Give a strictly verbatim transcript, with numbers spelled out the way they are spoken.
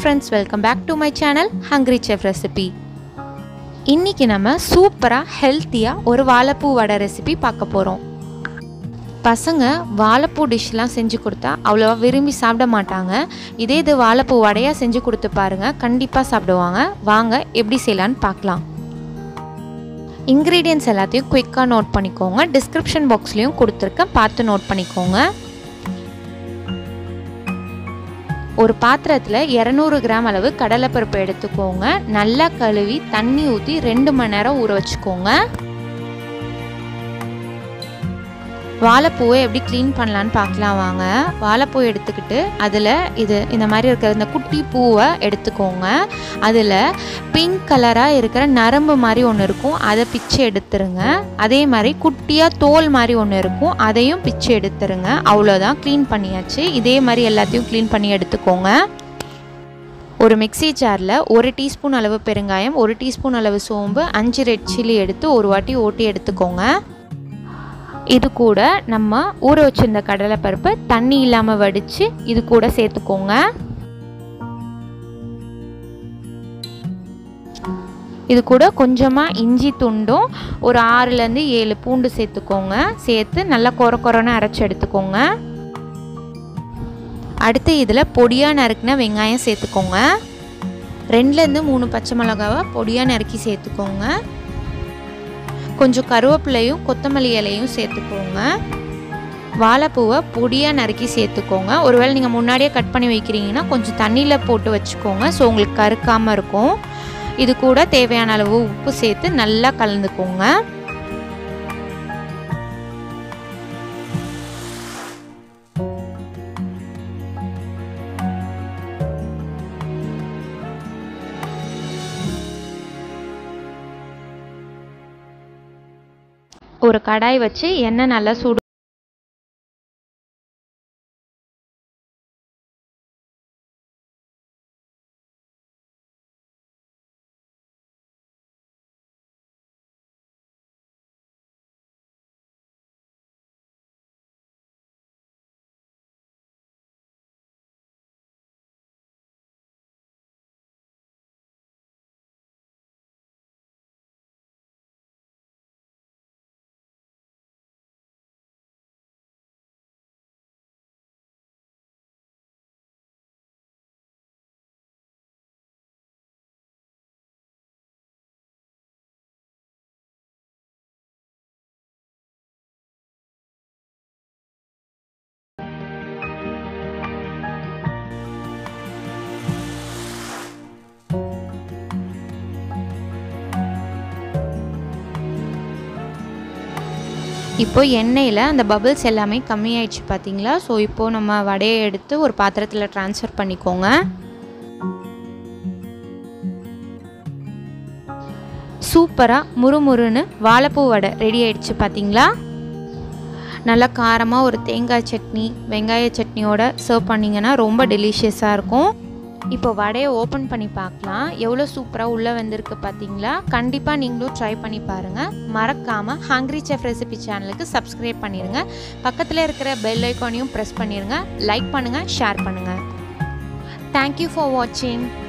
friends, welcome back to my channel Hungry Chef Recipe. இன்னைக்கு நம்ம சூப்பரா ஹெல்த்தியா ஒரு வாழைப்பூ வடை ரெசிபி பார்க்க போறோம். பசங்க வாழைப்பூ டிஷ்லாம் செஞ்சு கொடுத்தா அவ்வளவா விரும்பி சாப்பிட மாட்டாங்க. இதே இது வாழைப்பூ வடையா செஞ்சு கொடுத்து பாருங்க, கண்டிப்பா சாப்பிடுவாங்க. வாங்க எப்படி செய்யலாம்னு பார்க்கலாம். இன்கிரீடியன்ட்ஸ் எல்லாத்தையும் குயிக்கா நோட் பண்ணிக்கோங்க. டிஸ்கிரிப்ஷன் பாக்ஸ்லயும் கொடுத்திருக்கேன், பார்த்து நோட் பண்ணிக்கோங்க. ஒரு பாத்திரத்துல இருநூறு கிராம் அளவு கடலைப்பருப்பு எடுத்துக்கோங்க. நல்லா கழுவி தண்ணி ஊற்றி ரெண்டு மணி நேரம் ஊற வச்சுக்கோங்க. வாழைப்பூவை எப்படி க்ளீன் பண்ணலான்னு பார்க்கலாம் வாங்க. வாழைப்பூ எடுத்துக்கிட்டு அதில் இது இந்த மாதிரி இருக்கிற இந்த குட்டி பூவை எடுத்துக்கோங்க. அதில் பிங்க் கலராக இருக்கிற நரம்பு மாதிரி ஒன்று இருக்கும், அதை பிச்சு எடுத்துருங்க. அதே மாதிரி குட்டியாக தோல் மாதிரி ஒன்று இருக்கும், அதையும் பிச்சு எடுத்துருங்க. அவ்வளோதான், க்ளீன் பண்ணியாச்சு. இதே மாதிரி எல்லாத்தையும் க்ளீன் பண்ணி எடுத்துக்கோங்க. ஒரு மிக்சி ஜாரில் ஒரு டீஸ்பூன் அளவு பெருங்காயம், ஒரு டீஸ்பூன் அளவு சோம்பு, அஞ்சு ரெட் சில்லி எடுத்து ஒரு வாட்டி ஓட்டி எடுத்துக்கோங்க. இது கூட நம்ம ஊற வச்சிருந்த கடலைப்பருப்பு தண்ணி இல்லாமல் வடித்து இது கூட சேர்த்துக்கோங்க. இது கூட கொஞ்சமாக இஞ்சி துண்டும் ஒரு ஆறுலேருந்து ஏழு பூண்டு சேர்த்துக்கோங்க. சேர்த்து நல்லா கொர கொரன்னு அரைச்சி எடுத்துக்கோங்க. அடுத்து இதில் பொடியாக நறுக்கின வெங்காயம் சேர்த்துக்கோங்க. ரெண்டுலேருந்து மூணு பச்சை மிளகாவை பொடியாக நறுக்கி சேர்த்துக்கோங்க. கொஞ்சம் கருவேப்பிலையும் கொத்தமல்லி இலையும் சேர்த்துக்கோங்க. வாழைப்பூவை பொடியாக நறுக்கி சேர்த்துக்கோங்க. ஒருவேளை நீங்கள் முன்னாடியே கட் பண்ணி வைக்கிறீங்கன்னா கொஞ்சம் தண்ணியில் போட்டு வச்சுக்கோங்க, ஸோ உங்களுக்கு கருக்காமல் இருக்கும். இது கூட தேவையான அளவு உப்பு சேர்த்து நல்லா கலந்துக்கோங்க. ஒரு கடாய் வச்சு எண்ணெய் நல்லா சூடு இப்போ எண்ணெயில் அந்த பபிள்ஸ் எல்லாமே கம்மியாயிடுச்சு பார்த்தீங்களா? ஸோ இப்போது நம்ம வடையை எடுத்து ஒரு பாத்திரத்தில் ட்ரான்ஸ்ஃபர் பண்ணிக்கோங்க. சூப்பராக முறுமுறுன்னு வாழைப்பூ வடை ரெடி ஆயிடுச்சு பார்த்தீங்களா? நல்லா காரமாக ஒரு தேங்காய் சட்னி வெங்காய சட்னியோட சர்வ் பண்ணிங்கன்னா ரொம்ப டெலிஷியஸாக இருக்கும். இப்போ வடையை ஓப்பன் பண்ணி பார்க்கலாம். எவ்வளோ சூப்பராக உள்ளே வந்திருக்கு பார்த்தீங்களா? கண்டிப்பாக நீங்களும் ட்ரை பண்ணி பாருங்கள். மறக்காமல் ஹங்க்ரி செஃப் ரெசிபி சேனலுக்கு சப்ஸ்கிரைப் பண்ணிடுங்க. பக்கத்தில் இருக்கிற பெல் ஐக்கானையும் ப்ரெஸ் பண்ணிடுங்க. லைக் பண்ணுங்கள், ஷேர் பண்ணுங்கள். தேங்க்யூ ஃபார் வாட்சிங்.